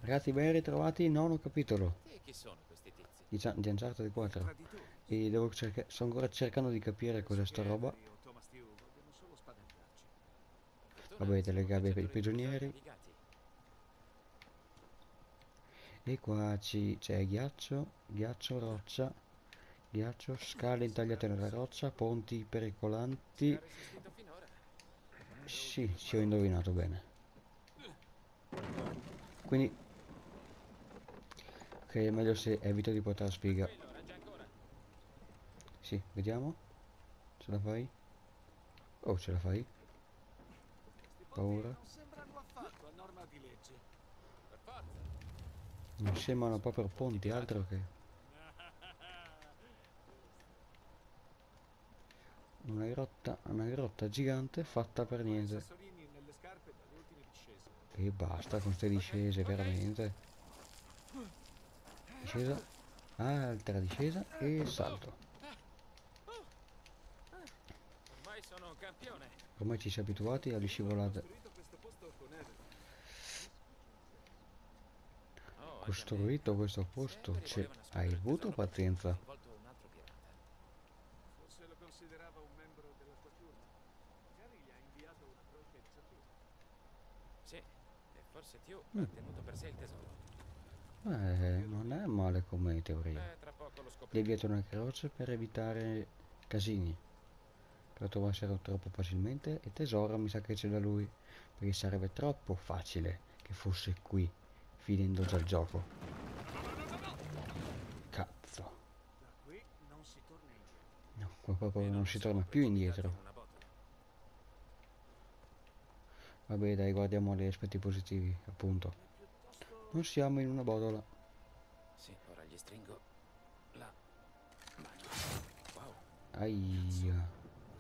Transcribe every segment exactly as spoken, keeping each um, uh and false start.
Ragazzi, ben ritrovati, nono capitolo E chi sono questi tizi? di, Gian- di Uncharted quattro. Traditori. E devo cercare, sto ancora cercando di capire cos'è sta roba. Ghedri o Thomas Tew vogliono solo spaventarci. Fortuna, Vabbè, delle siamo gabbie per i cacciatori di tesori prigionieri. navigati. E qua ci- c'è ghiaccio, ghiaccio, roccia, ghiaccio, scale intagliate nella roccia, ponti Si è pericolanti. resistito finora. Sì, ci ho indovinato bene. Quindi, che è meglio se evito di portare sfiga. Tranquillo, regge ancora. Sì, vediamo. Ce la fai? Oh, ce la fai? Questi ponti Paura. non sembrano affatto a norma di legge. Per forza. Non sembrano Sono proprio ponti ponti, altro pirata. che Giusto. una grotta, una grotta gigante fatta per Con i niente. sassolini nelle scarpe dalle ultime discese. E basta con ste Ok, discese, ok. veramente. Discesa, altra discesa e Oh, salto. ah, oh, ah. Ormai sono un campione. Ormai ci si è abituati alle Io ho scivolate. costruito questo posto con Evelyn. Mi sfugge il senso. Oh, anche a me. Costruito questo Se posto, Avery c'è. voleva Hai nascondere il avuto tesoro, poteva aver pazienza. coinvolto un altro pirata. Forse lo considerava un membro della sua turma. Magari gli ha inviato una croce di saffiro. Sì, e forse Tew Mm, ha tenuto per sé il tesoro. eh, Glielo non è chiedo. male come teoria. Beh, tra poco lo Deviato scopriremo. una croce per evitare casini. Che lo trovassero troppo facilmente e tesoro mi sa che c'è da lui. Perché sarebbe troppo facile che fosse qui, finendo già il gioco. Cazzo. Da qui non si torna indietro. No, qua proprio Almeno non non si siamo torna più precipitati in indietro. una botola. Vabbè dai, guardiamo gli aspetti positivi, appunto. È Non piuttosto siamo in una botola. Sì, ora gli stringo la mano. Wow, cazzo. Aia.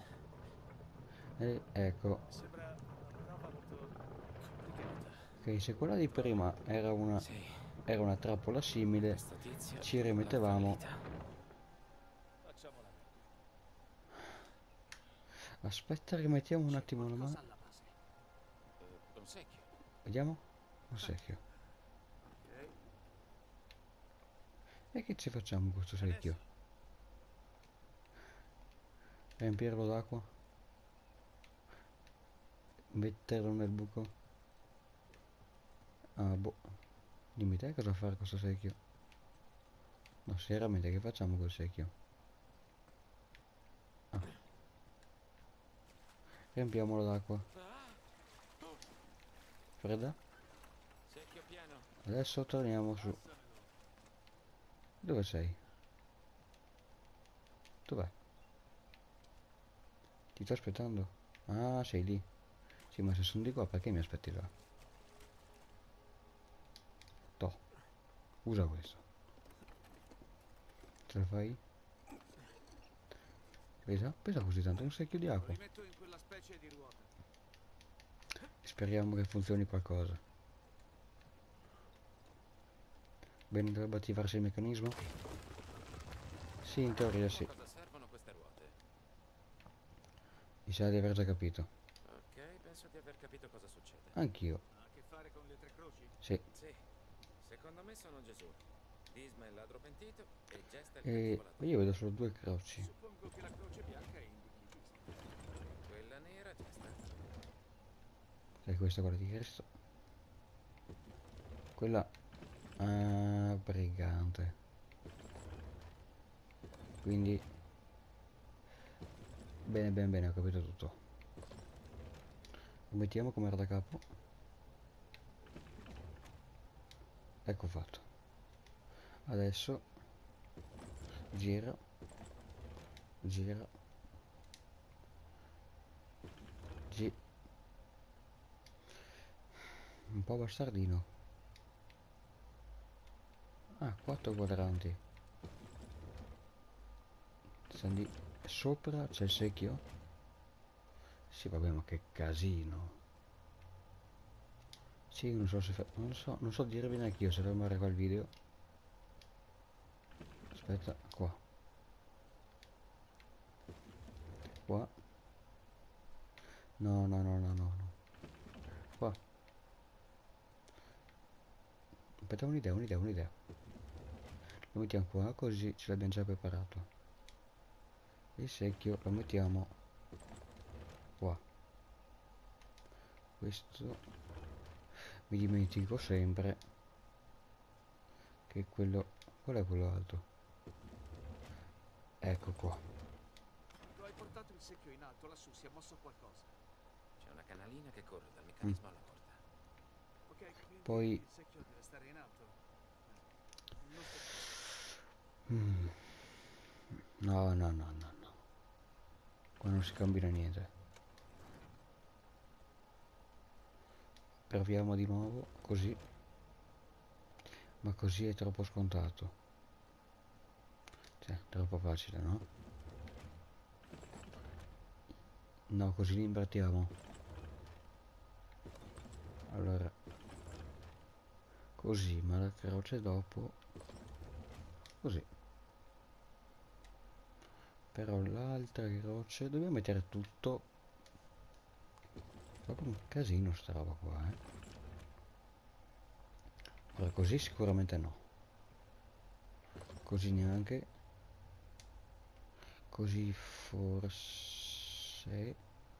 E ecco. sembra una prova molto complicata. Ok, se quella di prima era una, Sì, era una trappola simile, questo tizio ci l'ha rimettevamo. fallita. Facciamola meglio. Aspetta, rimettiamo un C'è attimo la mano. qualcosa alla base. Eh, un secchio. Vediamo. Un secchio. Ok. E che ci facciamo con questo secchio? Adesso. Riempirlo d'acqua? Metterlo nel buco? Ah, boh. Dimmi te cosa fare con questo secchio. No, seriamente, che facciamo col secchio? Ah, riempiamolo d'acqua. Ah, oh, Fredda? secchio pieno. Adesso torniamo su. Passamelo. Dove sei? Dov'è? Ti sto aspettando. Ah, sei lì. Sì, ma se sono di qua, perché mi aspetti là? Toh, usa questo. Ce la fai? Pesa? Pesa così tanto, è un secchio di Lo acqua. rimetto in quella specie di ruota. Speriamo che funzioni qualcosa. Bene, dovrebbe attivarsi il meccanismo? Sì, in teoria Vediamo a sì. cosa servono queste ruote. Mi sa di aver già capito. Ok, penso di aver capito cosa succede. Anch'io. Ha a che fare con le tre croci? Sì. Sì, secondo me sono Gesù. Disma il ladro pentito e Gesta il E cattivo io ladrone. vedo solo due croci. Suppongo che la croce bianca indichi Cristo. E quella nera Gesta. E questa è quella di Cristo. Quella... Ah, brigante. Quindi... Bene, bene, bene, ho capito tutto. Lo mettiamo come era da capo. Ecco fatto. Adesso... Gira. Gira. Gi... Un po' bastardino. Ah, quattro quadranti. Stanno di... Sopra c'è il secchio? Sì, vabbè, ma che casino. Sì, non so se fa... Non so, non so dirvi neanche io se fermare qua il video. Aspetta, qua. Qua. No, no, no, no, no, no. Qua. aspetta, un'idea, un'idea, un'idea. Lo mettiamo qua, così ce l'abbiamo già preparato. Il secchio lo mettiamo qua. Questo mi dimentico sempre che quello, qual è quello alto? Ecco qua. Quando hai portato il secchio in alto, lassù si è mosso qualcosa. C'è una canalina che corre dal meccanismo alla porta. Ok, quindi Poi il secchio deve stare in alto. Eh, Non sto... mm, no, no, no, no, no. Qua non si cambia niente. Proviamo di nuovo, così. Ma così è troppo scontato. Cioè, troppo facile, no? No, così li invertiamo. Allora, così, ma la croce dopo. Così. Però l'altra croce dobbiamo mettere tutto. Proprio un casino sta roba qua, eh. Allora, così sicuramente no. Così neanche. Così forse.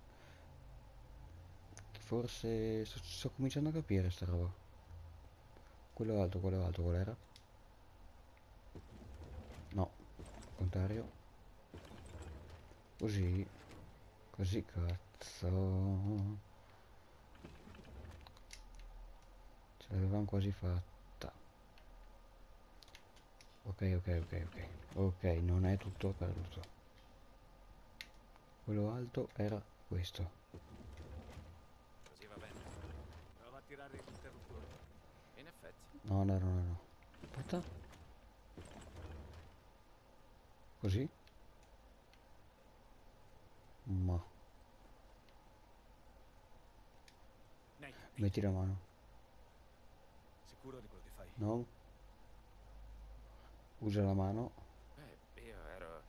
Forse sto, sto cominciando a capire sta roba. Quello alto, quello alto, qual era? No, contrario. Così. Così, cazzo. Ce l'avevamo quasi fatta. Ok, ok, ok, ok. Ok, non è tutto perduto. Quello alto era questo. Così va bene. Prova a tirare l'interruttore. In effetti. No, no, no, no, no. Aspetta. Così? Ma. Nate, Metti la mano. sicuro di quello che fai? No. Usa la mano. Beh, io ero...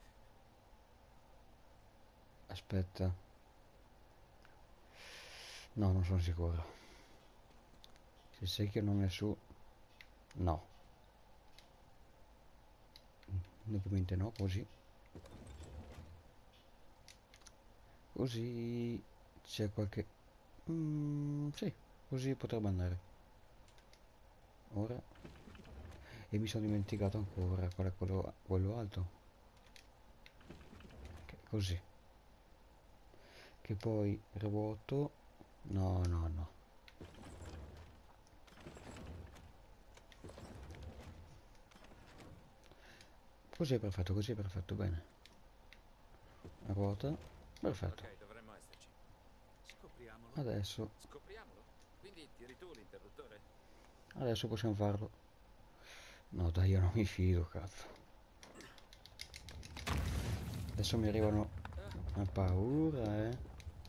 Aspetta. No, non sono sicuro. Se il secchio non è su. No. Ovviamente no, così. Così c'è qualche... Mm, sì, così potrebbe andare. Ora. E mi sono dimenticato ancora qual è quello, quello alto. Che così. Che poi ruoto. No, no, no. Così è perfetto, così è perfetto, bene. Ruota. Perfetto. Ok, dovremmo esserci. Scopriamolo. Adesso, Scopriamolo. Quindi tiri tu l'interruttore? adesso possiamo farlo. No, dai, io non mi fido, cazzo. Adesso mi arrivano a paura, eh.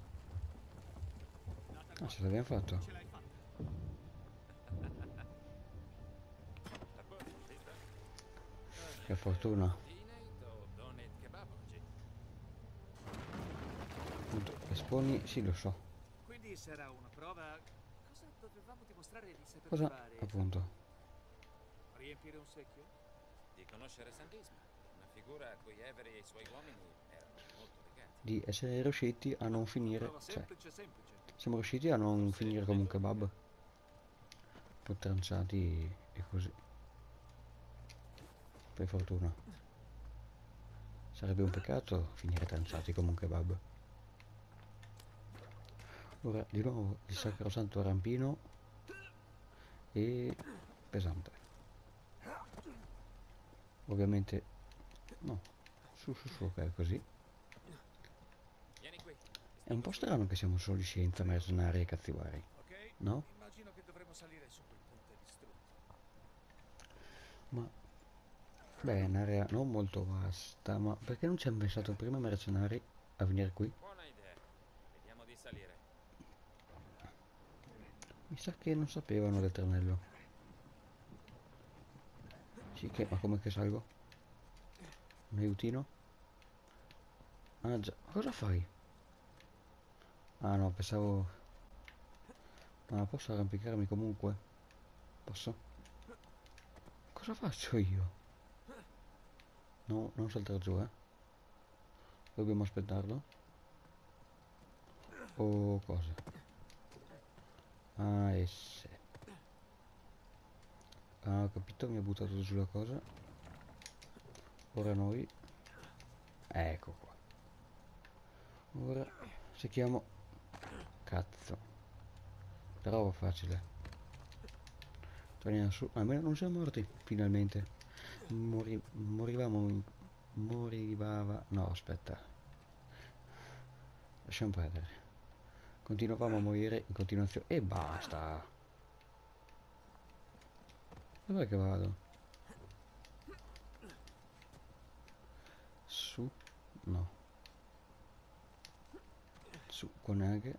Ah, ce l'abbiamo fatto. Ce l'hai fatta. A posto, visto? Che fortuna. Dinate o donate kebab oggi? Appunto, esponi, sì, lo so. Quindi sarà una prova. Cosa dovevamo dimostrare di saper Cosa? fare? Appunto. Riempire un secchio? Di conoscere Sandisma, una figura a cui Avery e i suoi uomini erano molto legati. Di essere riusciti a non finire. Prova Cioè, semplice, semplice. siamo riusciti a non finire come un kebab. Poi tranciati e così. Per fortuna. Sarebbe un peccato finire tranciati come un kebab. Ora di nuovo il sacrosanto rampino e pesante. Ovviamente no. Su su su, ok, così. Vieni qui. È un po' strano che siamo soli scienza, mercenari e cazzivari, Ok? no? Immagino che dovremo salire su quel ponte distrutto. Ma beh, è un'area non molto vasta, ma perché non ci hanno pensato prima i mercenari a venire qui? Buona idea. Vediamo di salire. Mi sa che non sapevano del tranello. Sì che, ma come che salgo? Un aiutino? Ah già, cosa fai? Ah no, pensavo... Ma posso arrampicarmi comunque? Posso? cosa faccio io? No, non saltare giù, eh. Dobbiamo aspettarlo. O cosa? Ah, esse. Ah, ho capito, mi ha buttato giù la cosa. Ora noi. Ecco qua. Ora cerchiamo. Cazzo. Però facile. Torniamo su. Almeno non siamo morti. Finalmente. Mori... Morivamo. in- Morivava. No, aspetta. Lasciamo perdere. Continuavamo a morire in continuazione. E basta. Dov'è che vado? Su. No. Su con anche.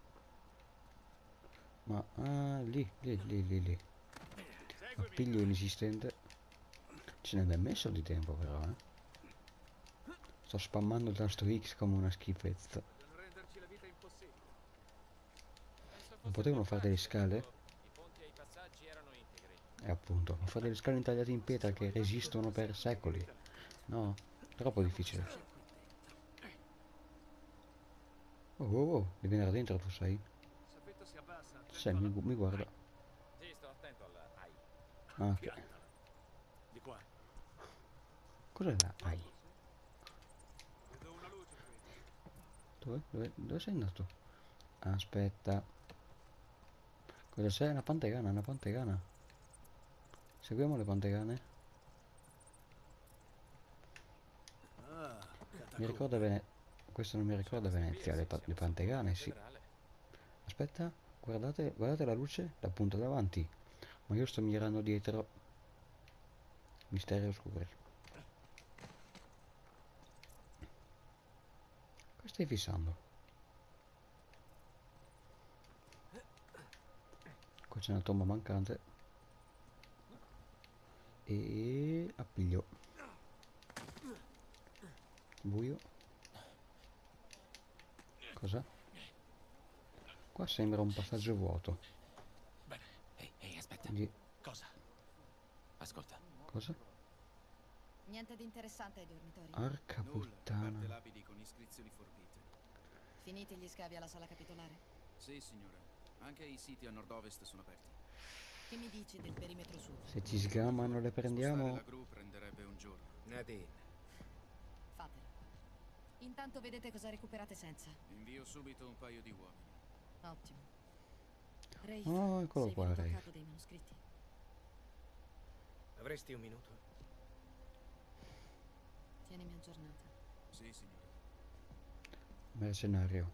Ma ah, lì, lì, lì, lì, lì. Seguimi. Appiglio inesistente. Ce ne abbiamo messo di tempo però, eh. Sto spammando il tasto X come una schifezza. Vogliono renderci la vita impossibile. Penso Non fosse potevano più fare delle facile scale? quando I ponti e i passaggi erano integri. E appunto, ma fare delle scale intagliate in pietra che resistono per secoli. No, troppo difficile. C'è qui dentro. Oh, oh, oh, devi andare dentro, tu sai? Il soffitto si abbassa. attento Sai, mi, alla- mi guarda. Sì, sto attento alla AI. Ah, ok. Piantala. Di qua. Cos'è la AI? Vedo una luce qui. Dove? Dove, dove sei andato? Aspetta. Cosa c'è? Una pantegana, una pantegana. Seguiamo le pantegane. Ah, Mi ricorda Venezia. Questo non mi ricorda Venezia, le, pa- le pantegane, sì. Aspetta, guardate, guardate la luce, la punta davanti. Ma io sto mirando dietro. Misteri oscuri. Cosa stai fissando? Qua c'è una tomba mancante. E appiglio. Buio. Cosa? Qua sembra un passaggio vuoto. Bene. Ehi, ehi, aspetta. Quindi, Cosa? Ascolta. cosa? Niente di interessante ai dormitori. Arca Nulla, a parte puttana. lapidi con iscrizioni forbite. Finiti gli scavi alla sala capitolare? Sì, signora. Anche i siti a nord-ovest sono aperti. Che mi dici del perimetro sud? Se ci sgamano le Spostare prendiamo. la gru prenderebbe un giorno. Nadine. Fatelo. Intanto vedete cosa recuperate senza. Invio subito un paio di uomini. Ottimo. Rafe, Oh, eccolo sei qua, venuto a Rafe. capo dei manoscritti? Avresti un minuto? Tienimi aggiornata. Sì, signora. Mercenario.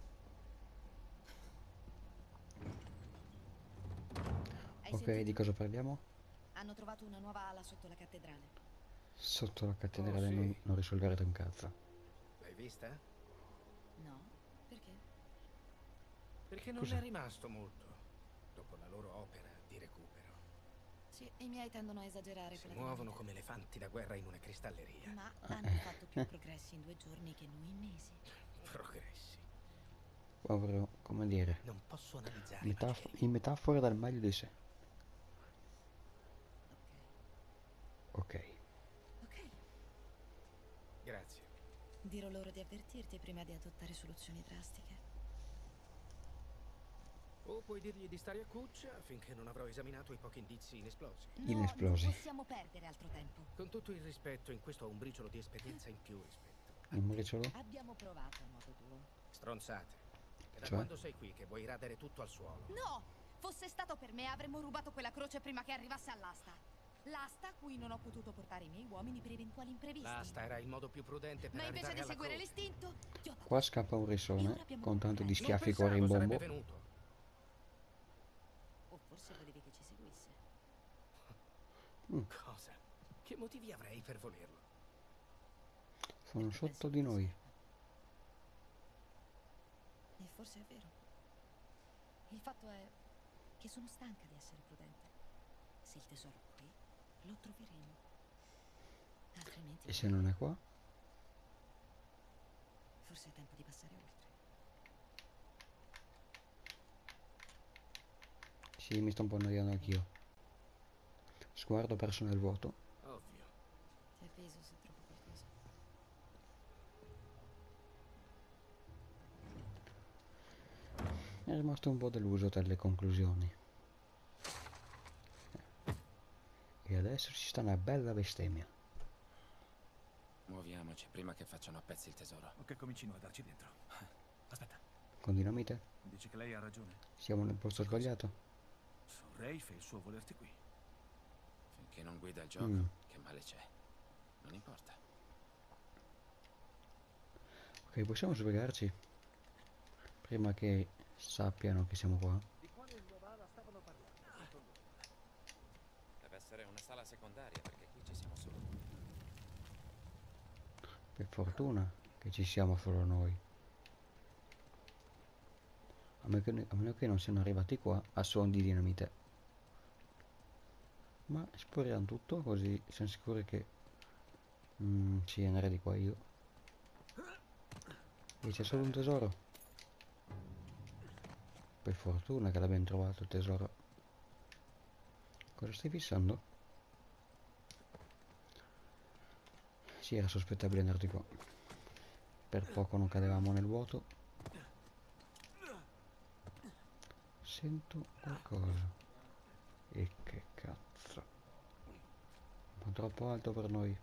Hai Ok, sentito? di cosa parliamo? Hanno trovato una nuova ala sotto la cattedrale. Sotto la cattedrale sì. non, non risolverete un cazzo. L'hai vista? No? Perché? Perché non Cos'è? è rimasto molto dopo la loro opera di recupero. Sì, i miei tendono a esagerare Si con la muovono dinamite. come elefanti da guerra in una cristalleria. Ma Ah, hanno eh. fatto più progressi in due giorni che noi in mesi. Progressi. Proprio, come dire, Non posso analizzare i metaf- Vangeli. in metafora dal meglio di sé. Ok. Ok. Ok. Grazie. Dirò loro di avvertirti prima di adottare soluzioni drastiche. O puoi dirgli di stare a cuccia finché non avrò esaminato i pochi indizi inesplosi. No, Inesplosi. non possiamo perdere altro tempo. Con tutto il rispetto, in questo ho un briciolo di esperienza in più rispetto. Un briciolo? Abbiamo provato a modo tuo. Stronzate. E da Cioè? quando sei qui che vuoi radere tutto al suolo? No! Fosse stato per me avremmo rubato quella croce prima che arrivasse all'asta. L'asta a cui non ho potuto portare i miei uomini per eventuali imprevisti. L'asta era il modo più prudente per Ma invece arrivare di alla seguire croce. l'istinto, ti ho dato Qua scappa un risone con tanto di Non schiaffi Non con pensavo sarebbe rimbombo. venuto. O forse volevi che ci seguisse. Cosa? Che motivi avrei per volerlo? Sono Perché sotto penso di che noi. serva. E forse è vero. Il fatto è che sono stanca di essere prudente. Se il tesoro è qui, lo troveremo. Altrimenti E se non è qua? forse è tempo di passare oltre. Sì, mi sto un po' annoiando anch'io. Sguardo perso nel vuoto. Ovvio. Ti avviso se trovo qualcosa. È rimasto un po' deluso dalle conclusioni. E adesso ci sta una bella bestemmia. Muoviamoci prima che facciano a pezzi il tesoro. O che comincino a darci dentro. Aspetta, Con dinamite? dici che lei ha ragione? Siamo nel posto sbagliato? Su Rafe e il suo volerti qui. Finché non guida il gioco, Mm. che male c'è? Non importa. Ok, possiamo svegliarci? Prima che sappiano che siamo qua. Di quale Novara stavano parlando? secondo te? Deve essere una sala secondaria, perché qui ci siamo solo noi. Per fortuna che ci siamo solo noi. A meno che, a meno che non siano arrivati qua a suon di dinamite. Ma esploriamo tutto così siamo sicuri che mm, ci andrei di qua io. E c'è solo un tesoro. Per fortuna che l'abbiamo trovato il tesoro. Cosa stai fissando? Sì, era sospettabile andare di qua. Per poco non cadevamo nel vuoto. Sento qualcosa. E che cazzo. Ma troppo alto per noi.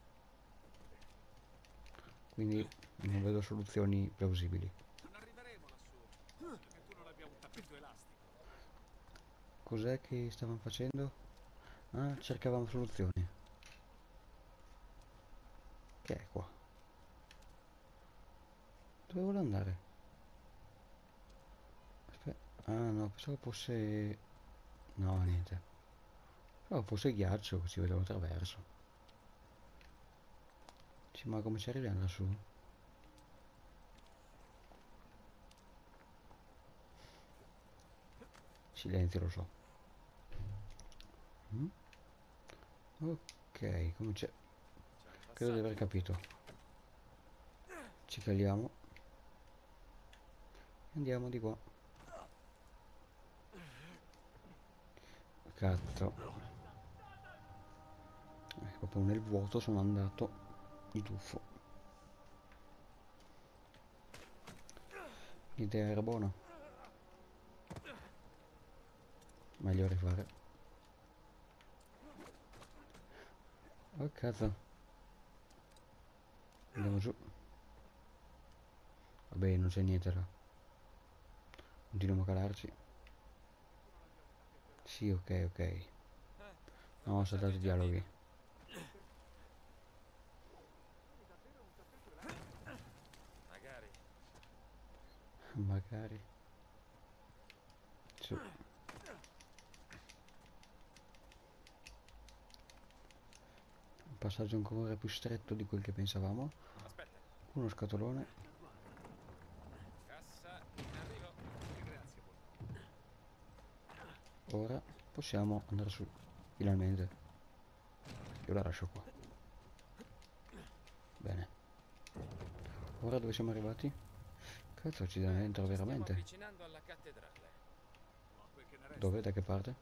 Quindi non vedo soluzioni plausibili. Non arriveremo lassù. Perché tu non abbia un tappeto elastico. Cos'è che stavamo facendo? Ah, cercavamo soluzioni. Che è qua? Dove vuole andare? Aspetta. Ah no, pensavo fosse... No, niente. Pensavo fosse ghiaccio, ci vedevo attraverso. Sì, ma come ci arriviamo lassù? Silenzio, lo so. Mm? Ok, come c'è? C'è un Credo di passaggio. aver capito. Ci caliamo. Andiamo di qua. Cazzo. Eh, proprio nel vuoto sono andato di tuffo. L'idea era buona. Meglio rifare. Oh cazzo. Andiamo giù. Vabbè, non c'è niente là. Continuiamo a calarci. Sì, ok, ok. Eh, No, ho saltato i dialoghi. Magari. Magari. Su. Un passaggio ancora più stretto di quel che pensavamo. Aspetta. Uno scatolone. Cassa in arrivo. Grazie, buon. Ora possiamo andare su. Finalmente. Io la lascio qua. Bene. Ora dove siamo arrivati? Cazzo, ci devono dentro Ci stiamo veramente. avvicinando alla cattedrale. Ma quel che ne resta. Dove? Da che parte?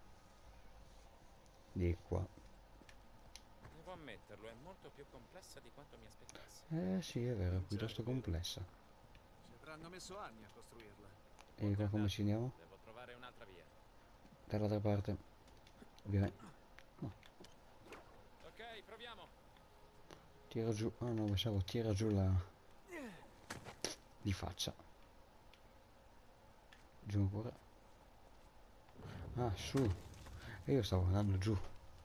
Di qua. Devo ammetterlo, è molto più complessa di quanto mi aspettassi. Eh sì, è vero, piuttosto complessa. Ci avranno messo anni a costruirla. E qua come ci andiamo? Devo trovare un'altra via. Dall'altra parte. Ovviamente. No, Ok, proviamo. tira giù. Ah no, pensavo tira giù la... Di faccia. Giù ancora. Ah, su. E io stavo andando giù.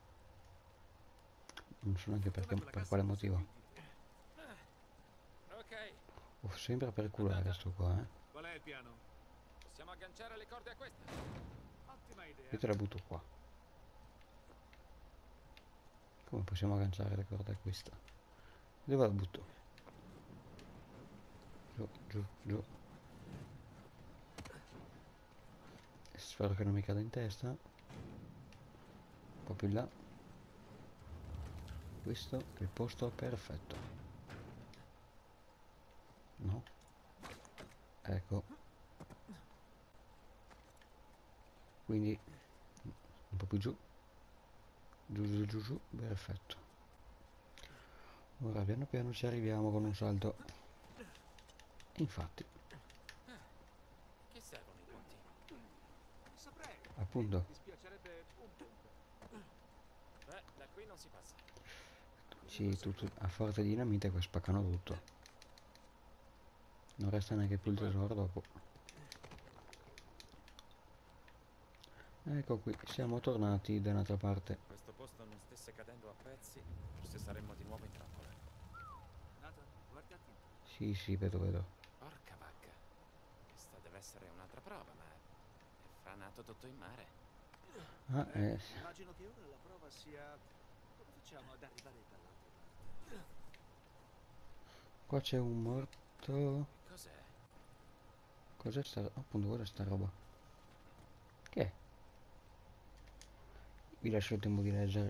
Non so neanche perché, Dov'è quella per cassa quale con motivo. servizi? Ok, Ho sempre per culare sto qua, eh. Qual è il piano? possiamo agganciare le corde a questa. Ottima idea. Io te la butto qua. Come possiamo agganciare le corde a questa? Dove la butto? Giù, giù, giù. E spero che non mi cada in testa. Un po' più in là. Questo è il posto perfetto. No? Ecco. Quindi un po' più giù. Giù giù giù giù, perfetto. Ora piano piano ci arriviamo con un salto. Infatti, Che servono i punti? Saprei. appunto, Mi dispiacerebbe un punto. Beh, da qui non si passa. sì, tutto, a forza di dinamite poi spaccano tutto. Non resta neanche più il tesoro dopo. Ecco qui, siamo tornati da un'altra parte. Questo posto non stesse cadendo a pezzi, forse saremmo di nuovo in trappola. Nathan, guarda attento. Sì, sì, vedo, vedo. Porca vacca. Questa deve essere un'altra prova, ma è franato tutto in mare. Ah, eh, Immagino che ora la prova sia... Come facciamo ad arrivare dall'altra parte? qua c'è un morto. Cos'è? Cos'è sta... appunto, cos'è sta roba? Che è? Vi lascio il tempo di leggere.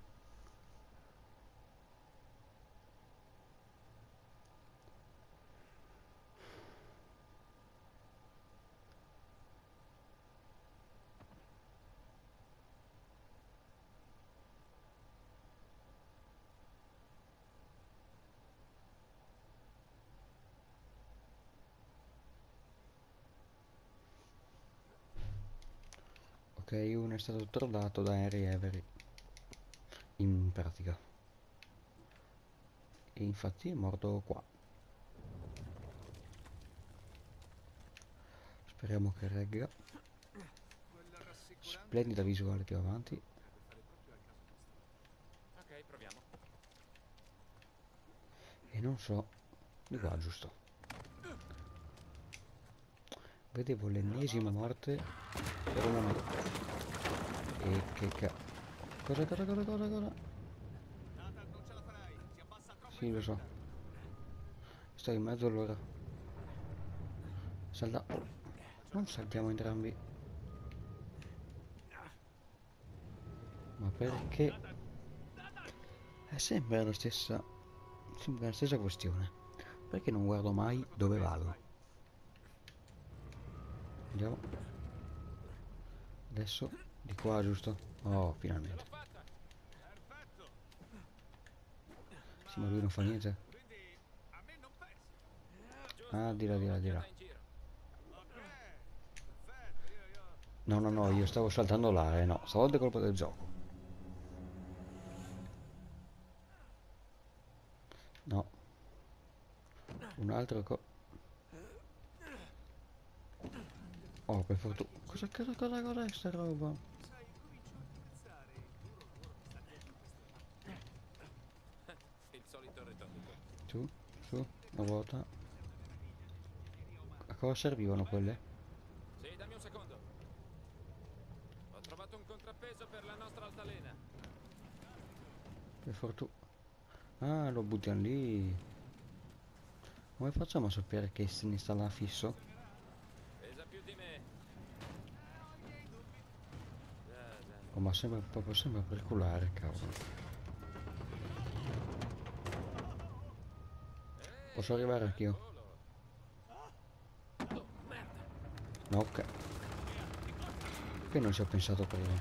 Ok, uno è stato trovato da Harry Avery. In pratica. E infatti è morto qua. Speriamo che regga. Quella rassicurante Splendida visuale più avanti. potrebbe fare proprio al caso nostro. Ok, proviamo. E non so. Di qua, giusto. Vedevo l'ennesima morte per un momento. E che ca... Cosa, cosa, cosa, cosa, cosa? Nathan, non ce la farai. Si abbassa troppo Sì, in lo so. fretta. Sto in mezzo allora. Salta... Non saltiamo entrambi. Ma perché? È sempre la stessa... Sempre la stessa questione. Perché non guardo mai dove vado? Andiamo. Adesso di qua, giusto? Oh, finalmente. Fatta! Perfetto. Sì, ma lui non fa niente. Quindi a me non pensi. Giusto, Ah, di là, di là, di là. in giro. Ok. Perfetto. Io, io... No, no, no, io stavo saltando là, eh no. Stavolta è colpa del gioco. No. Un altro co... Oh, per fortuna. Cosa, cosa, cosa, cos'è sta roba? Sai, comincio a apprezzare il duro lavoro che sta dietro queste mani. Il solito retorico. Su, su, una volta. A cosa servivano quelle? Sì, dammi un secondo. Ho trovato un contrappeso per la nostra altalena. Per fortuna. Ah, lo buttiamo lì. Come facciamo a sapere che se ne sta là fisso? Pesa più di me. Già, già. Oh, ma sembra proprio sembra pericolare, cavolo. Ehi, Posso arrivare bel anch'io? volo. Oh, merda. No, ok. Perché non ci ho pensato prima?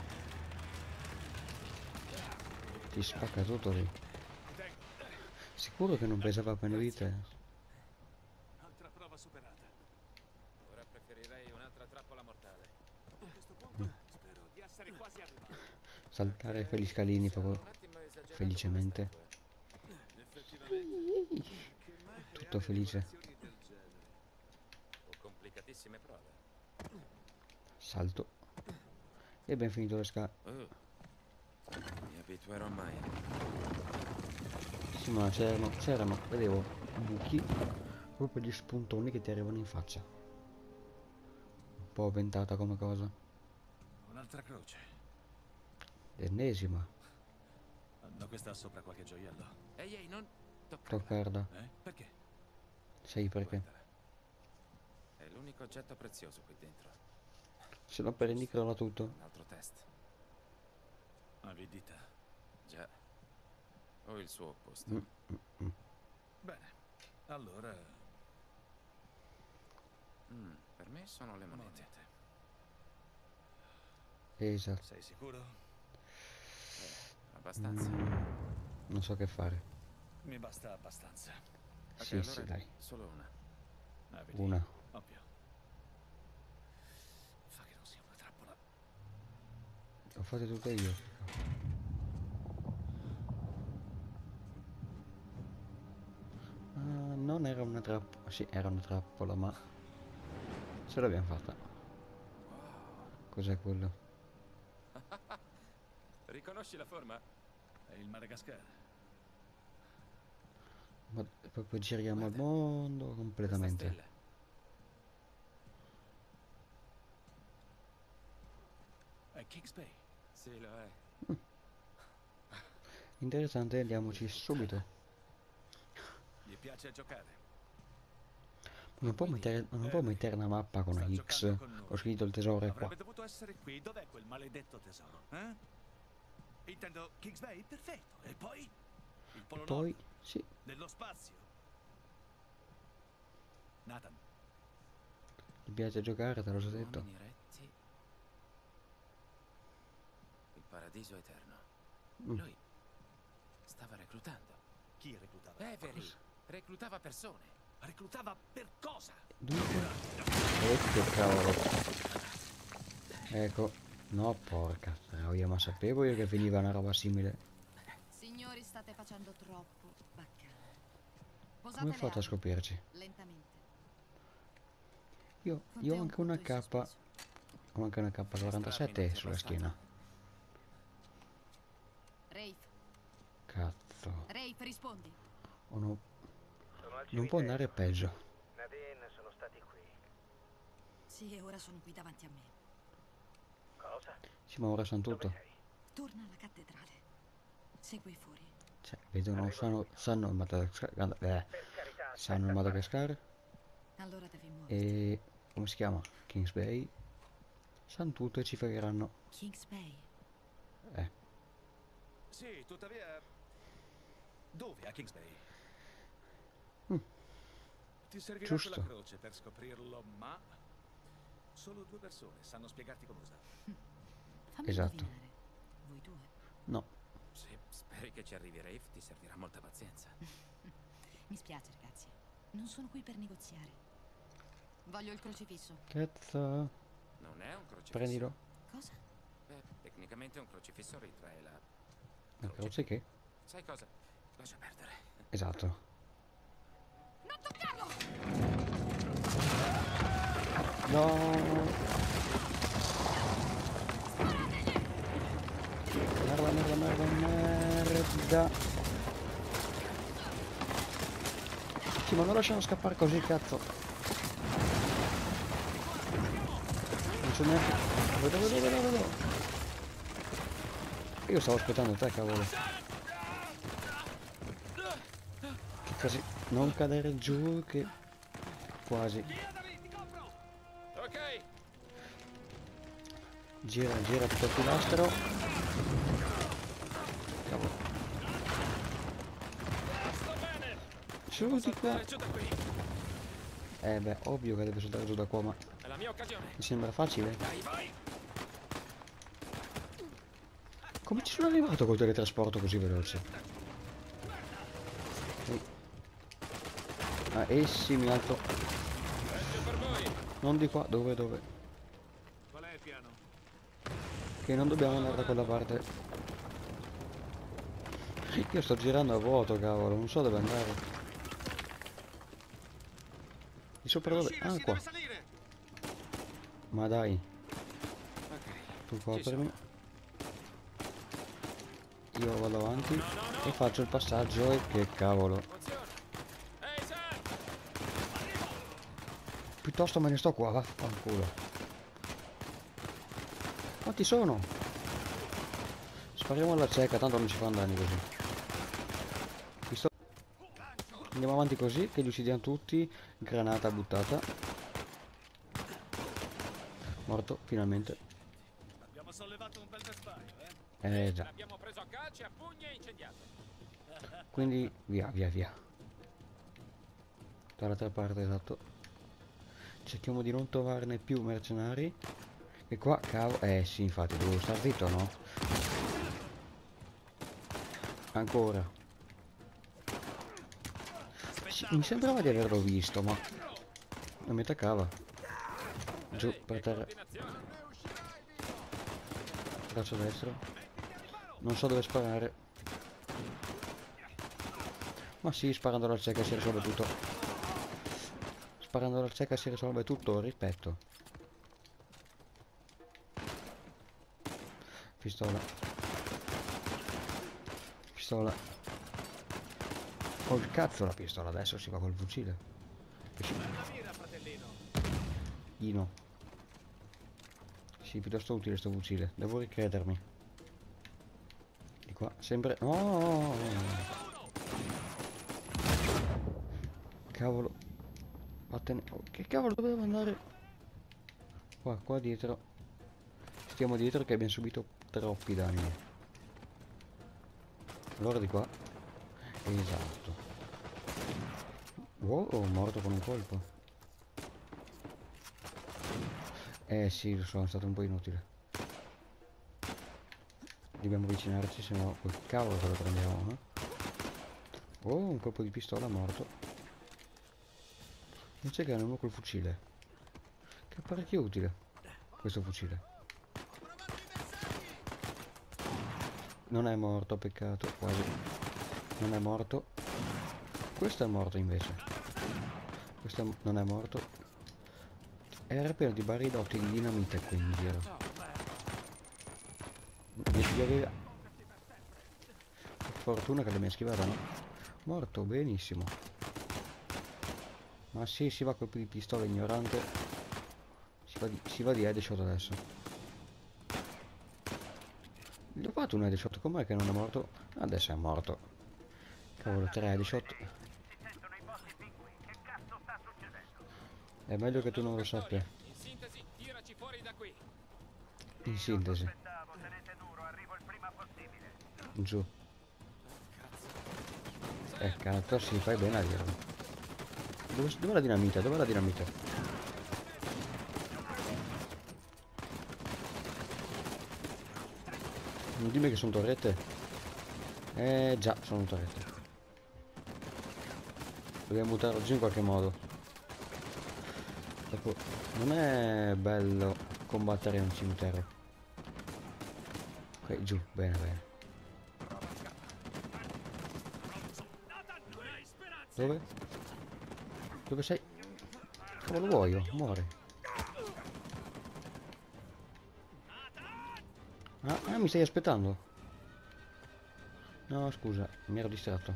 Ti spacca tutto lì. Sicuro che non pesava meno di te? Altra prova superata. Ora preferirei un'altra trappola mortale. A questo punto spero di essere quasi arrivato. Saltare per gli scalini Siamo proprio un attimo esagerati felicemente. con le statue. Effettivamente. Che mai Tutto creare felice. decorazioni del genere? O complicatissime prove. Salto. E abbiamo finito le scale. Oh, mi abituerò mai. Sì, ma c'erano, c'erano, vedevo buchi, proprio gli spuntoni che ti arrivano in faccia. Un po' avventata come cosa. Un'altra croce. L'ennesima. Hanno questa sopra qualche gioiello. Ehi, ehi, non toccarla. Toccarda. Eh? Perché? Sai perché? Guardala. È l'unico oggetto prezioso qui dentro. Se no per indicarla tutto. Un altro test. Avidità. Già. O il suo opposto. Mm, mm, mm. Bene. Allora... Mm, per me sono le monete. monete. Esatto. Sei sicuro? abbastanza. Mm, non so che fare. Mi basta abbastanza. Ok, Sì, allora sì, dai. solo una. Ah, vedi? Una. Ovvio. Fa che non sia una trappola. Ho fatto tutto io. Ah, non era una trappola. Sì, era una trappola, ma ce l'abbiamo fatta. Cos'è quello? Riconosci la forma? È il Madagascar. Ma proprio giriamo il Guarda, mondo Questa completamente. stella. È Kings Bay. Sì, lo è. Interessante, andiamoci subito. Gli piace giocare. Non può mettere, non può mettere una mappa con Sta una giocando X. con noi. Ho scritto il tesoro è qua. Avrebbe dovuto essere qui. Dov'è quel maledetto tesoro? Eh? Intendo Kings Bay? Perfetto. E poi? Il Polo Poi, Nord? sì, Nello spazio? Nathan, gli piace giocare, te l'ho già detto. Uomini retti. Il paradiso eterno. Mm. Lui stava reclutando. chi reclutava? Avery Cosa? reclutava persone. Reclutava per cosa? Dunque, e che cavolo. Ecco, no, porca troia, ma sapevo io che finiva una roba simile. Signori, state facendo troppo baccano. Posate Come ho le fatto a armi, scoprirci? lentamente. Io, Con io te ho un anche una punto in K, sospeso. ho anche una K quarantasette sulla schiena. Rafe, Cazzo, Rafe, rispondi. oh no, Sono al non può cimitero. andare peggio. Nadine sono stati qui. Sì, e ora sono qui davanti a me. Cosa? Sì, ma ora sanno Dove tutto. sei? Torna alla cattedrale. Segui fuori. Cioè, vedono, sanno, sanno il Madagascar, eh, Per carità, sanno il aspetta, Madagascar Allora devi muoverti. e, come si chiama? Kings Bay. Sanno tutto e ci fregheranno. Kings Bay. Eh, Sì, tuttavia... Dove a Kings Bay? Mm. Ti servirà Giusto. quella croce per scoprirlo, ma... Solo due persone sanno spiegarti come usarlo. Fammi Esatto. indovinare. Voi due. no, Se speri che ci arrivi Rafe, ti servirà molta pazienza. Mi spiace, ragazzi. Non sono qui per negoziare. Voglio il crocifisso. cazzo, Non è un crocifisso. prendilo. Cosa? Beh, tecnicamente un crocifisso ritrae la... La croce che? Sai cosa? Lascia perdere. Esatto. Non toccarlo! No! Merda, merda, merda, merda! Sì, ma non lasciano scappare così, cazzo! Non c'è neanche... Vedo, vedo, vedo, vedo! Io stavo aspettando te, cavolo! Che quasi... Non cadere giù, che... Quasi. Ok. Gira, gira tutto il pilastro. Cavolo. Su di qua. Giù da qui. Eh beh, ovvio che deve saltare giù da qua, ma È la mia occasione. mi sembra facile. Dai, vai. Come ci sono arrivato col teletrasporto così veloce? Ehi. Ah, eh sì, mi alzo. Peggio per voi. Non di qua, dove, dove? Qual è il piano? Che non dobbiamo andare da quella parte. Io sto girando a vuoto, cavolo, non so dove andare. Di sopra dove? Uscire, Ah, si qua. deve salire! Ma dai, Ok. tu Ci coprimi. sono. Io vado avanti No, no, no. e faccio il passaggio e che cavolo. Funziona. Ehi, Sam. Piuttosto me ne sto qua, vaffanculo. Quanti sono? Spariamo alla cieca, tanto non ci fanno danni così. Visto? Andiamo avanti così, che li uccidiamo tutti. Granata buttata. Morto, finalmente. Abbiamo sollevato un bel vespaio, eh? Eh già. L'abbiamo preso a calci, a pugni e incendiato. Quindi via, via, via. Dall'altra parte, esatto. Cerchiamo di non trovarne più mercenari. E qua, cavolo... Eh sì, infatti, devo star zitto, no? Ancora. Sì, mi sembrava di averlo visto, ma non mi attaccava. Giù, per terra. Braccio destro. Non so dove sparare. Ma sì, sparando alla cieca si risolve tutto. Sparando alla cieca si risolve tutto, rispetto. Pistola. Pistola. Col cazzo la pistola, adesso si va col fucile. Ino. Sì, piuttosto utile sto fucile, devo ricredermi. Di qua, sempre... Oh! Cavolo. Vattene... Oh, che cavolo dovevo andare? Qua, qua dietro. Stiamo dietro che abbiamo subito troppi danni. Allora di qua. Esatto. Wow, oh, morto con un colpo. Eh sì, lo so, è stato un po' inutile. Dobbiamo avvicinarci, se no quel cavolo che lo prendiamo, eh? Oh, un colpo di pistola morto. Non c'è che hanno col fucile. Che è parecchio utile questo fucile. Non è morto, peccato, quasi. Non è morto. Questo è morto invece. Questo è... non è morto. Era pieno di barilotti di dinamite qui in giro. Mi schiaveva. Fortuna che le mie schivavano. Morto, benissimo. Ma sì, si va col di pistola ignorante. Si va di, si va di headshot adesso. Gli ho fatto un headshot, com'è che non è morto? Adesso è morto. Cavolo, tre headshot. È meglio che tu non lo sappia. In sintesi, tiraci fuori da qui. In sintesi. Giù. Eh cazzo, sì, fai bene a dirlo. Dove, dov'è la dinamite? Dov'è la dinamite? Non dimmi che sono torrette. Eh già, sono torrette. Dobbiamo buttarlo giù in qualche modo. Dopo, non è bello combattere in un cimitero. Ok, giù, bene, bene. Dove? Dove sei? Cavolo vuoi io? Muore. Ah, ah, mi stai aspettando? No, scusa, mi ero distratto.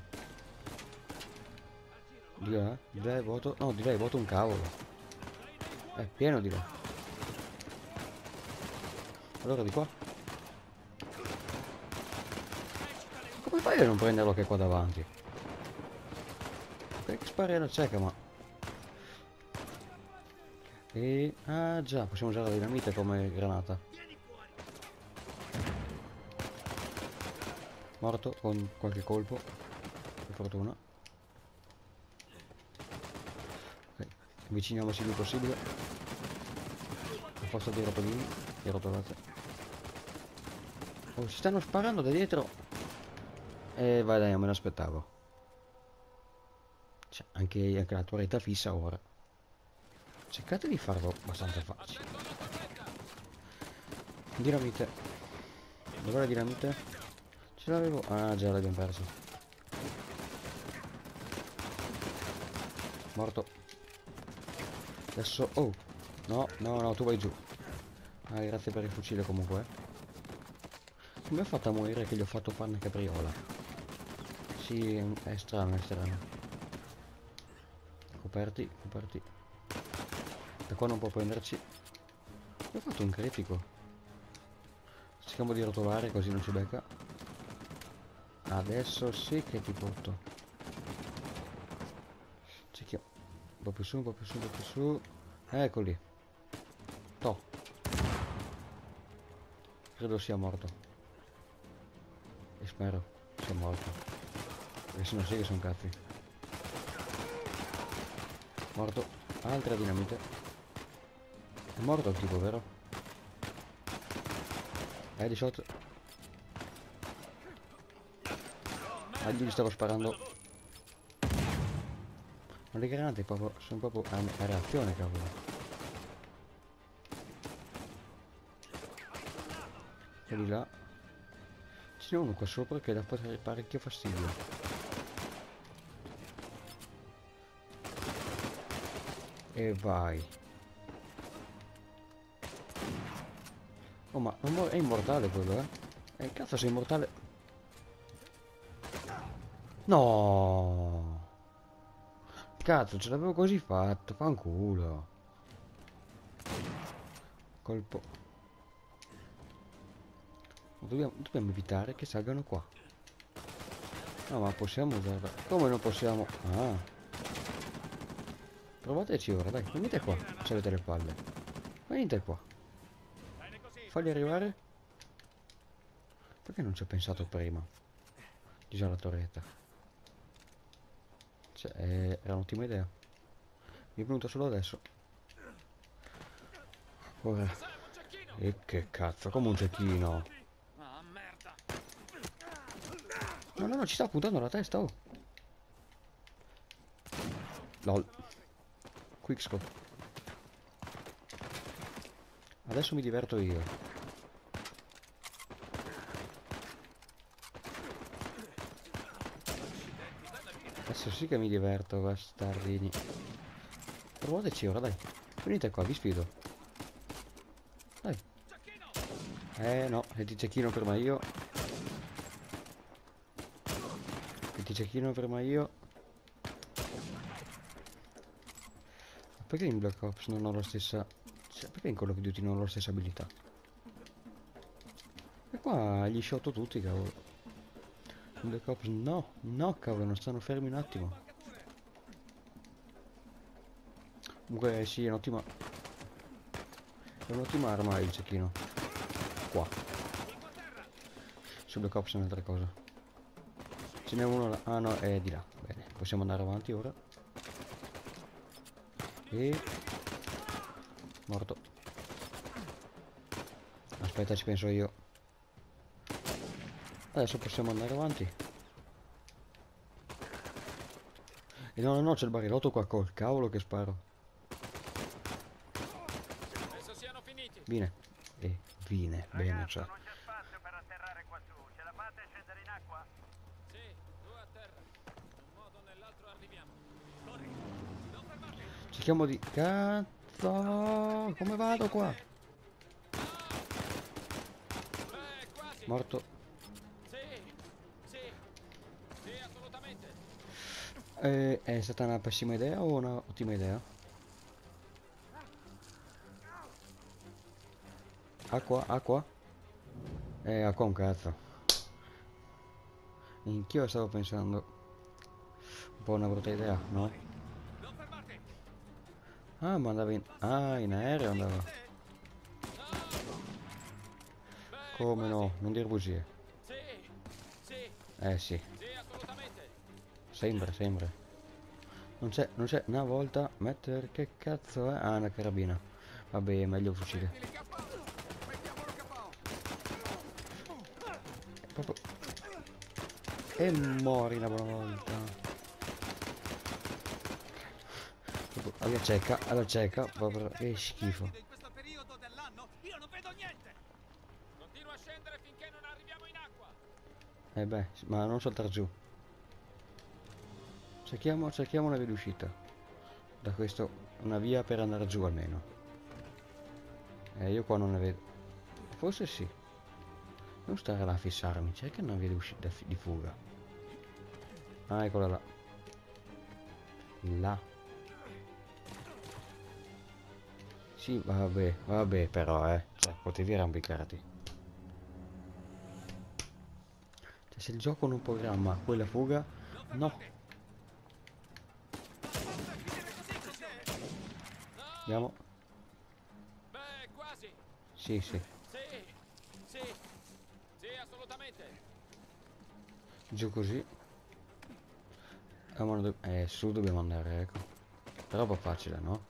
Di là? Di là è vuoto? No, di là è vuoto un cavolo. È pieno di là. Allora di qua. Come fai a non prenderlo che è qua davanti? Ok, che spari alla cieca, ma... E... ah già, possiamo usare la dinamite come granata. Morto con qualche colpo. Per fortuna. Ok, avviciniamoci il più possibile. A forza di rotolini, di rotolate. Oh, si stanno sparando da dietro. E vai dai, non me l'aspettavo. Cioè, anche, anche la tua fissa ora. Cercate di farlo abbastanza facile. Dinamite. Dov'è la dinamite? Ce l'avevo. Ah già, l'abbiamo perso. Morto. Adesso... oh. No, no, no, tu vai giù. Ah, grazie per il fucile comunque. Come ho fatto a morire che gli ho fatto fare una capriola? Sì, è strano, è strano. Coperti, coperti. Da qua non può prenderci. Ho fatto un critico. Cerchiamo di rotolare così non ci becca. Adesso sì che ti porto. Cerchiamo. Un po' più su, un po' più su, un po' più su. Eccoli. Toh. Credo sia morto. E spero sia morto. Perché se non sì che sono cazzi. Morto. Altra dinamite. È morto il tipo, vero? Headshot. Ah, gli stavo sparando. Ma le granate proprio, sono proprio a, a reazione, cavolo. E di là. Ce n'è uno qua sopra che dà parecchio fastidio. E vai. Oh, ma non mo- è immortale quello, eh? Eh, cazzo, sei immortale? No! Cazzo, ce l'avevo così fatto, fanculo. Colpo. Dobbiamo, dobbiamo evitare che salgano qua. No, ma possiamo usarla. Come non possiamo? Ah. Provateci ora, dai, venite qua, se avete le palle. Venite qua. Fagli arrivare. Perché non ci ho pensato prima? Di usare la torretta. Cioè, eh, era un'ottima idea. Mi è venuta solo adesso. Ora. E che cazzo, come un cecchino. Ah, merda. No, no, no, ci sta puntando la testa, oh. Lol. Quickscope. Adesso mi diverto io. Adesso sì che mi diverto, bastardini. Provateci ora, dai. Venite qua, vi sfido. Dai. Eh no, se ti cecchino prima io. Se ti cecchino prima io. Perché in Black Ops non ho la stessa... Cioè, perché in Call of Duty non ho la stessa abilità? E qua gli shotto tutti, cavolo. In Black Ops no, no cavolo, non stanno fermi un attimo. Comunque sì, è un'ottima... È un'ottima arma il cecchino. Qua. Su Black Ops è un'altra cosa. Ce n'è uno là. Ah no, è di là. Bene, possiamo andare avanti ora. E... morto. Aspetta, ci penso io. Adesso possiamo andare avanti. E no, no, no, c'è il barilotto qua col cavolo che sparo. Penso siano finiti. Viene. E viene. Bene, cioè. Non c'è spazio per atterrare qua su. Ce la fate a scendere in acqua? Sì, tu a terra. In un modo o nell'altro arriviamo. Cerchiamo di... Cazzo! Come vado qua? Beh, quasi. Morto. Sì, sì, sì, assolutamente. Eh, è stata una pessima idea o una ottima idea? Acqua, acqua? Eh, acqua un cazzo. Anch'io stavo pensando. Un po' una brutta idea, no? Ah, ma andava in... Ah, in aereo andava. Come no? Non dire bugie. Sì, sì, Eh sì. sì, assolutamente. Sembra, sembra. Non c'è, non c'è una volta. Mettere che cazzo è? Ah, una carabina. Vabbè, è meglio fucile. Proprio... E muori una buona volta. Proprio alla cieca, alla cieca, proprio... Che schifo. In questo periodo dell'anno io non vedo niente. Continua a scendere finché non arriviamo in acqua. Eh beh, ma non saltare giù. Cerchiamo, cerchiamo una via d'uscita. Da questo, una via per andare giù almeno. Eh, io qua non ne vedo. Forse sì. Non stare là a fissarmi, cerca una via d'uscita di fuga. Ah, eccola là. Là. Sì, vabbè, vabbè però, eh. Cioè, potevi arrampicarti. Cioè, se il gioco non programma quella fuga, no. Andiamo. Beh, quasi. Sì, sì. Sì, sì, sì, assolutamente. Giù così. Ah, ma non do- eh, su dobbiamo andare, ecco. Però va facile, no?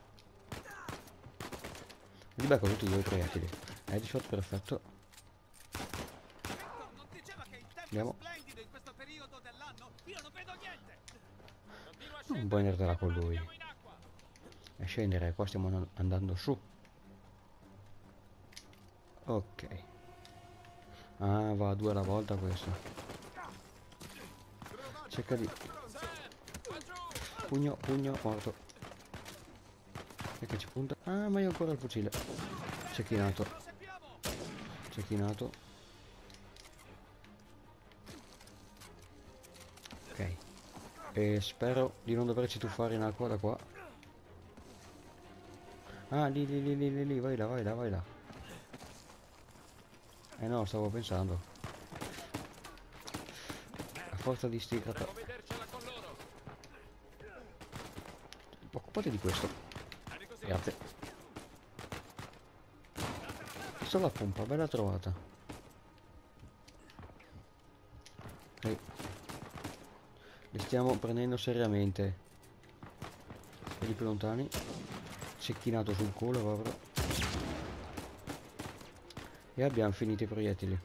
Gli becco tutti i due proiettili. Headshot perfetto. Non diceva che il tempo Andiamo. è splendido in questo periodo periodo dell'anno io non vedo niente. Non puoi andartela con lui. E scendere, qua stiamo an- andando su. Ok. Ah, va a due alla volta questo. Cerca di... Pugno, pugno, morto. E che ci punta? Ah, ma io ho ancora il fucile. Cecchinato. Cecchinato. Ok. E spero di non doverci tuffare in acqua da qua. Ah, lì, lì, lì, lì, lì, lì, vai là, vai là, vai là. Eh no, stavo pensando. A forza di sti crata... Occupate di questo. Grazie. Sto la pompa, bella trovata. Ok. Li stiamo prendendo seriamente. Quelli più lontani. Cecchinato sul culo proprio. E abbiamo finito i proiettili.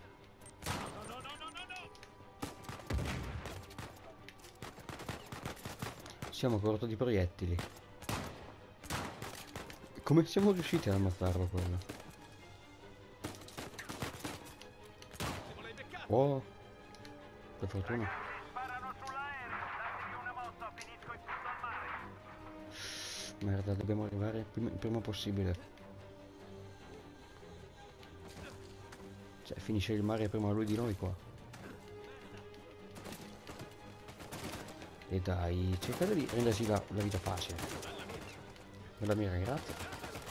Siamo corto di proiettili. Come siamo riusciti ad ammazzarlo quello? Oh, per fortuna. Sparano sull'aereo, dategli una mossa, finisco in fondo al mare. Merda, dobbiamo arrivare il prima, il prima possibile. Cioè, finisce il mare prima lui di noi qua. E dai, cercate di rendersi la, la vita facile. Bella mira, grazie.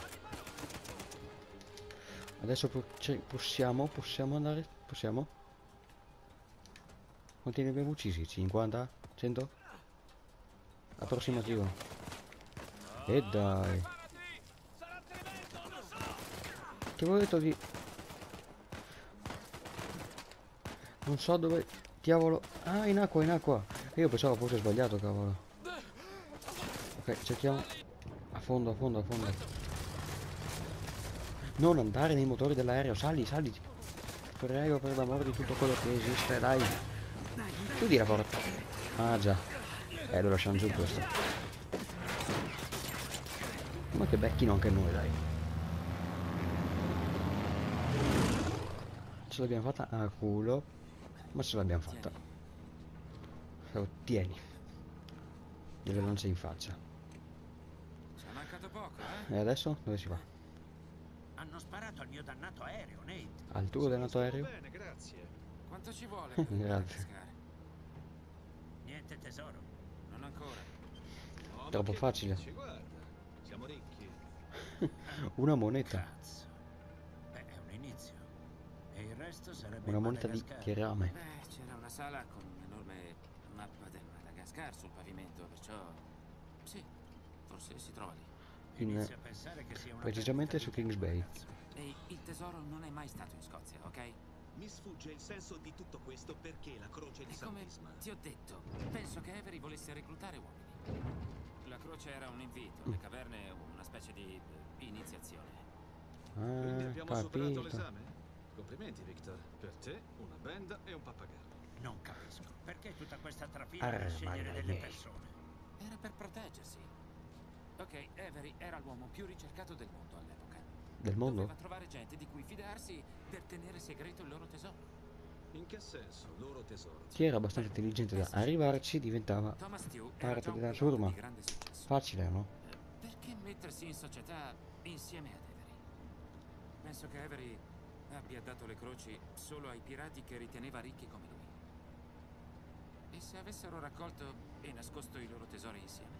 Adesso po cioè, possiamo, possiamo andare, possiamo? Quanti ne abbiamo uccisi? cinquanta? cento? Approssimativo. E dai. Ti avevo detto di... Non so dove... Diavolo. Ah, in acqua, in acqua. Io pensavo fosse sbagliato, cavolo. Ok, cerchiamo. A fondo, a fondo, a fondo. Non andare nei motori dell'aereo, sali, sali. Prego, per l'amore di tutto quello che esiste, dai. Chiudi la porta. Ah già. Eh, lo lasciamo giù questo. Ma che becchino anche noi, dai. Ce l'abbiamo fatta a culo. Ma ce l'abbiamo fatta. Ottieni. Delle lance in faccia. Ci è mancato poco, eh? E adesso dove si va? Hanno sparato al mio dannato aereo, Nate. Al tuo dannato aereo? Bene, grazie. Quanto ci vuole per arrivare a Grazie. pescare? Niente tesoro. Non ancora. Troppo facile. Guarda, siamo ricchi. Una moneta. Cazzo. Beh, è un inizio. E il resto sarebbe Una il moneta di Madagascar. tirame. Beh, c'era una sala con un'enorme mappa del Madagascar sul pavimento, perciò... Sì, forse si trova lì. In, Inizio a pensare che sia una precisamente perdita su di Kings tempo, Bay. ragazzo. E il tesoro non è mai stato in Scozia, ok? Mi sfugge il senso di tutto questo perché la croce di E come Sant'Isma. ti ho detto, penso che Avery volesse reclutare uomini. La croce era un invito, le caverne una specie di eh, iniziazione. Quindi Ah, abbiamo superato capito. l'esame? Complimenti, Victor. Per te, una benda e un pappagallo. Non capisco. Perché tutta questa trafila Arma per scegliere la delle miei. persone? Era per proteggersi. Ok, Avery era l'uomo più ricercato del mondo all'epoca. Del mondo? Doveva trovare gente di cui fidarsi per tenere segreto il loro tesoro. In che senso, loro tesoro? Chi era abbastanza intelligente da arrivarci diventava Thomas Tew era parte già un della pilota ciurma. di grande successo. Facile, no? Eh, Perché mettersi in società insieme ad Avery? Penso che Avery abbia dato le croci solo ai pirati che riteneva ricchi come lui. E se avessero raccolto e nascosto i loro tesori insieme?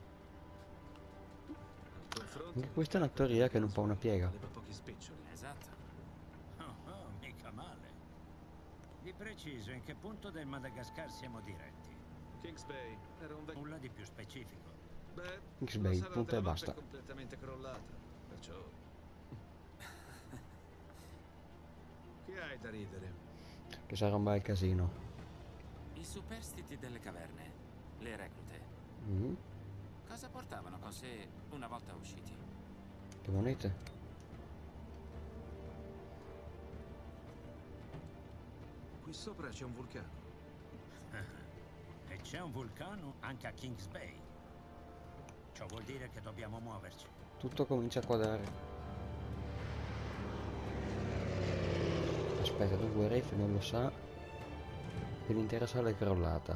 Al confronto, Anche questa è una teoria che non fa una piega. valeva pochi spiccioli. Esatto. Oh, oh, mica male. Di preciso, in che punto del Madagascar siamo diretti? Kings Bay era un vecchio... Nulla di più specifico. Beh, Kings sulla Bay, sala punto e della mappa basta. è completamente crollata, perciò... Che hai da ridere? Che sarà un bel casino. I superstiti delle caverne, le reclute, Mm, cosa portavano con sé una volta usciti? che monete? Qui sopra c'è un vulcano. E c'è un vulcano anche a Kings Bay. Ciò vuol dire che dobbiamo muoverci. Tutto comincia a quadrare. Aspetta, dunque Rafe non lo sa che l'intera sala è crollata.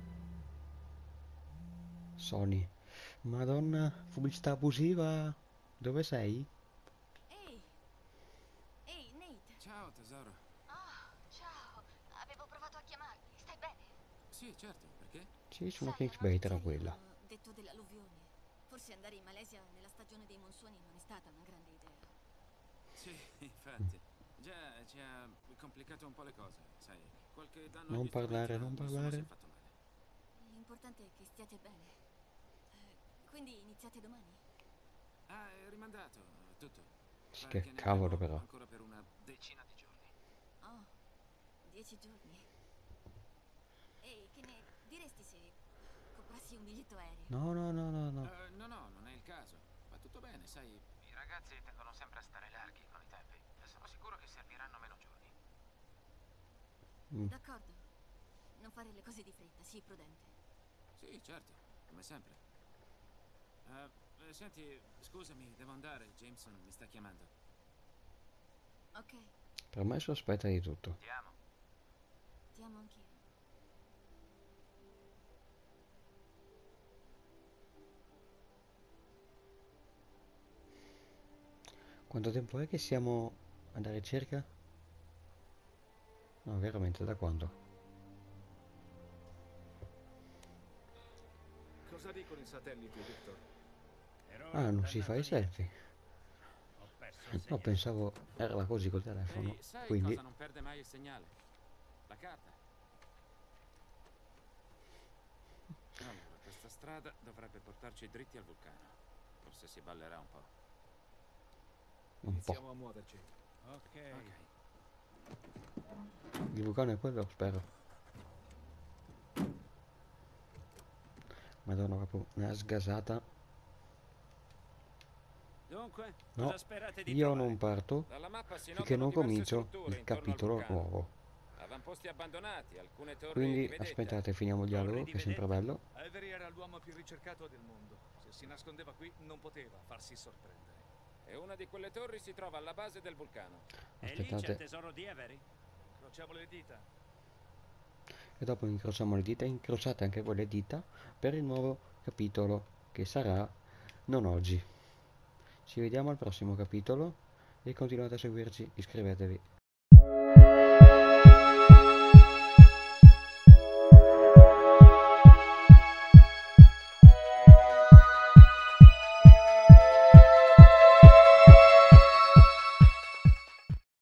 Sony. Madonna, pubblicità abusiva. Dove sei? Ehi! Ehi, Nate! Ciao, tesoro. Oh, ciao! Avevo provato a chiamarti. Stai bene? Sì, certo, perché? Sì, sono Sai, Kings hanno Bay, detto tranquilla. ieri, hanno detto dell'alluvione. Forse andare in Malesia nella stagione dei monsoni non è stata una grande idea. Sì, infatti. Già ci ha complicato un po' le cose, sai. Qualche danno Non agli strumenti, parlare, ma non nessuno si parlare. è fatto male. L'importante è che stiate bene. Eh, quindi iniziate domani? Ah, è rimandato, tutto. Sì, Pare che ne cavolo avremo però. ancora per una decina di giorni. Oh, dieci giorni. Ehi, che ne diresti se comprassi un biglietto aereo? No, no, no, no, no. Eh, no, no, non è il caso. Va tutto bene, sai. I ragazzi tendono sempre a stare larghi con i tempi. E sono sicuro che serviranno meno giorni. Mm. D'accordo. Non fare le cose di fretta, sii prudente. Sì, certo, come sempre. Eh, eh, senti, scusami, devo andare. Jameson mi sta chiamando. Ok, Per me sospetta di tutto. Ti amo. ti amo anch'io. Quanto tempo è che siamo alla ricerca? No, veramente, da quando? Cosa dicono i satelliti, Victor? Per ora Ah, non non si è fa i andato niente. selfie. Ho perso il No, segnale. pensavo era così col telefono. Ehi, sai Quindi, cosa non perde mai il segnale? La carta. Allora, questa strada dovrebbe portarci dritti al vulcano. Forse si ballerà un po'. un Iniziamo po'. a muoverci. Ok. Ok. Il vulcano è quello, spero. Madonna, proprio una sgasata. Dunque, No, cosa sperate di io trovare? non parto Dalla mappa si finché notano non diverse comincio strutture il intorno al capitolo vulcano. nuovo. Avamposti abbandonati, alcune torri di Quindi vedetta. aspettate, finiamo il Torri dialogo di che è sempre vedetta? bello. Avery era l'uomo più ricercato del mondo. Se si nascondeva qui non poteva farsi sorprendere. E una di quelle torri si trova alla base del vulcano. E lì c'è il Aspettate, tesoro di Avery? Incrociamo le dita. e dopo incrociamo le dita, incrociate anche voi le dita per il nuovo capitolo che sarà non oggi. Ci vediamo al prossimo capitolo e continuate a seguirci, iscrivetevi.